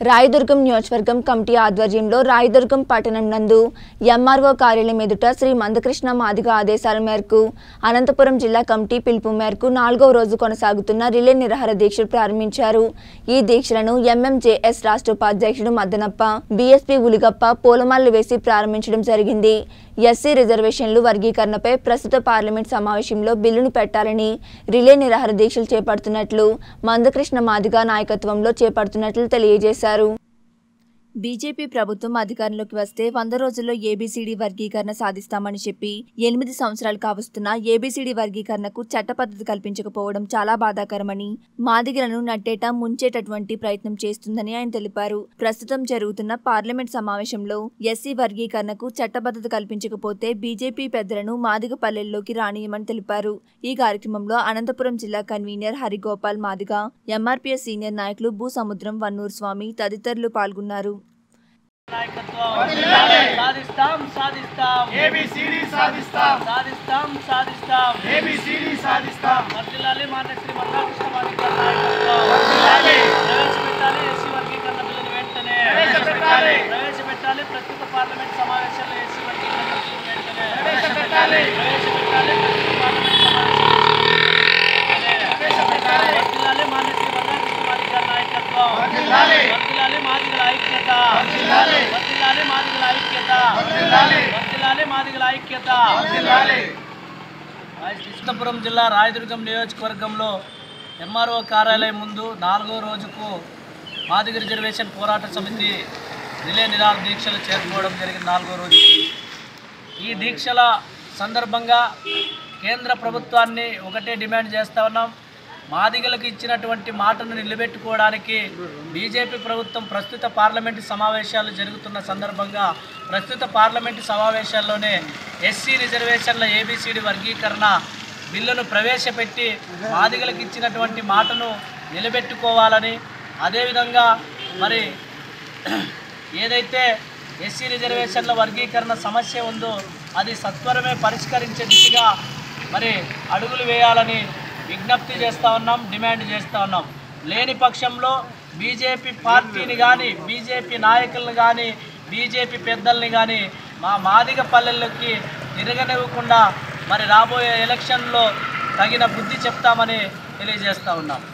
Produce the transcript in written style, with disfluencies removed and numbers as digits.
రాయదుర్గం నియోజకవర్గం కమిటీ ఆధ్వర్యంలో రాయదుర్గం పట్టణం నందు ఎంఆర్ఓ కార్యాలయం ఎదుట శ్రీ మందకృష్ణ మాదిగ ఆదేశాల మేరకు అనంతపురం జిల్లా కమిటీ పిలుపు మేరకు 4వ రోజు కొనసాగుతున్న రిలే నిరాహార దీక్షలు ప్రారంభించారు। ఈ దీక్షలను ఎంఎంజేఎస్ రాష్ట్ర ఉపాధ్యక్షుడు మద్దనప్ప, బీఎస్పీ ఉలిగప్ప పూలమాలలు వేసి ప్రారంభించడం జరిగింది। ఎస్సీ రిజర్వేషన్లు వర్గీకరణపై ప్రస్తుత పార్లమెంట్ సమావేశంలో బిల్లును పెట్టాలని రిలే నిరాహార దీక్షలు చేపడుతున్నట్లు మందకృష్ణ మాదిగ నాయకత్వంలో చేపడుతున్నట్లు తెలియజేశారు। బీజేపీ ప్రభుత్వం అధికారంలోకి వస్తే 100 రోజుల్లో ఏబీసీడీ వర్గీకరణ సాధిస్తామని చెప్పి 8 సంవత్సరాలు కావస్తున్న ఏబీసీడీ వర్గీకరణకు చట్టపద్ధతి కల్పించకపోవడం చాలా బాధాకరమని, మాదిగలను నట్టేట ముంచేటటువంటి ప్రయత్నం చేస్తుందని ఆయన తెలిపారు। ప్రస్తుతం జరుగుతున్న పార్లమెంట్ సమావేశంలో ఎస్సీ వర్గీకరణకు చట్టబద్ధత కల్పించకపోతే బీజేపీ పెద్దలను మాదిగ పల్లెల్లోకి రానియమని తెలిపారు। ఈ కార్యక్రమంలో అనంతపురం జిల్లా కన్వీనర్ హరిగోపాల్ మాదిగ, ఎంఆర్పీఎస్ సీనియర్ నాయకులు భూసముద్రం వన్నూరు స్వామి తదితరులు పాల్గొన్నారు। సాధిస్తాం సాధిస్తాం ఏబీసీడీ సాధిస్తాం సాధిస్తాం సాధిస్తాం ఏబీసీడీ సాధిస్తాం వర్ధిల్లాలి మాన్య శ్రీ మందకృష్ణ మాదిగ నాయకత్వం వర్ధిల్లాలి ప్రవేశపెట్టాలి ఎస్సీ వర్గీకరణ బిల్లును వెంటనే ప్రవేశపెట్టాలి ప్రస్తుత పార్లమెంట్ సమావేశాల్లో ఎస్సీ వర్గీకరణ బిల్లును వెంటనే ప్రవేశపెట్టాలి ప్రస్తుత పార్లమెంట్ సమావేశాల్లో వర్ధిల్లాలి మాన్య శ్రీ మందకృష్ణ మాదిగ నాయకత్వం వర్ధిల్లాలి మాదిగల ఐక్యత వర్ధిల్లాలి మాదిగల ఐక్యత వర్ధిల్లాలి మాదిగల ఐక్యత కృష్ణపురం జిల్లా రాయదుర్గం నియోజకవర్గంలో ఎంఆర్ఓ కార్యాలయం ముందు 4వ రోజుకు మాదిగ రిజర్వేషన్ పోరాట సమితి రిలే నిరాహార దీక్షలు చేరుకోవడం జరిగింది। 4వ రోజు ఈ దీక్షల సందర్భంగా కేంద్ర ప్రభుత్వాన్ని ఒకటే డిమాండ్ చేస్తూ ఉన్నాం। మాదిగలకు ఇచ్చినటువంటి మాటను నిలబెట్టుకోవడానికి బీజేపీ ప్రభుత్వం ప్రస్తుత పార్లమెంటు సమావేశాలు జరుగుతున్న సందర్భంగా ప్రస్తుత పార్లమెంటు సమావేశాల్లోనే ఎస్సీ రిజర్వేషన్ల ఏబీసీడీ వర్గీకరణ బిల్లును ప్రవేశపెట్టి మాదిగలకు ఇచ్చినటువంటి మాటను నిలబెట్టుకోవాలని, అదేవిధంగా మరి ఏదైతే ఎస్సీ రిజర్వేషన్ల వర్గీకరణ సమస్య ఉందో అది సత్వరమే పరిష్కరించే దిశగా మరి అడుగులు వేయాలని విజ్ఞప్తి చేస్తూ ఉన్నాం, డిమాండ్ చేస్తూ ఉన్నాం। లేని పక్షంలో బీజేపీ పార్టీని కానీ, బీజేపీ నాయకులను కానీ, బీజేపీ పెద్దల్ని కానీ మా మాదిగ పల్లెల్లోకి తిరగనివ్వకుండా మరి రాబోయే ఎలక్షన్లో తగిన బుద్ధి చెప్తామని తెలియజేస్తూ ఉన్నాం।